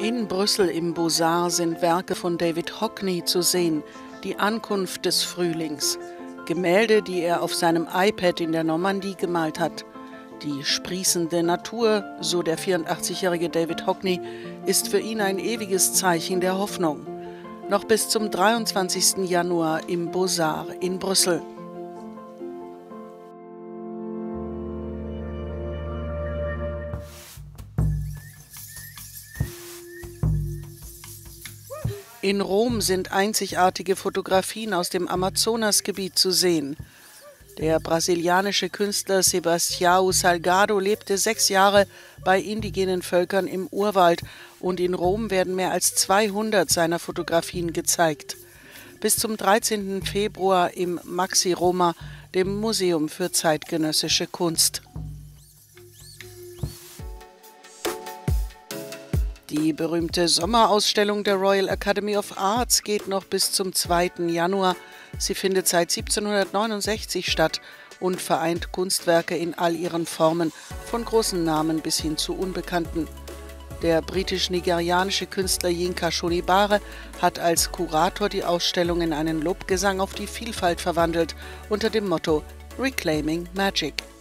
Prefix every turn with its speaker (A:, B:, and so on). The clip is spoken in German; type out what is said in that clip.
A: In Brüssel im Beaux-Arts sind Werke von David Hockney zu sehen, die Ankunft des Frühlings. Gemälde, die er auf seinem iPad in der Normandie gemalt hat. Die sprießende Natur, so der 84-jährige David Hockney, ist für ihn ein ewiges Zeichen der Hoffnung. Noch bis zum 23. Januar im Beaux-Arts in Brüssel. In Rom sind einzigartige Fotografien aus dem Amazonasgebiet zu sehen. Der brasilianische Künstler Sebastião Salgado lebte 6 Jahre bei indigenen Völkern im Urwald und in Rom werden mehr als 200 seiner Fotografien gezeigt. Bis zum 13. Februar im Maxi Roma, dem Museum für zeitgenössische Kunst. Die berühmte Sommerausstellung der Royal Academy of Arts geht noch bis zum 2. Januar. Sie findet seit 1769 statt und vereint Kunstwerke in all ihren Formen, von großen Namen bis hin zu Unbekannten. Der britisch-nigerianische Künstler Yinka Shonibare hat als Kurator die Ausstellung in einen Lobgesang auf die Vielfalt verwandelt, unter dem Motto Reclaiming Magic.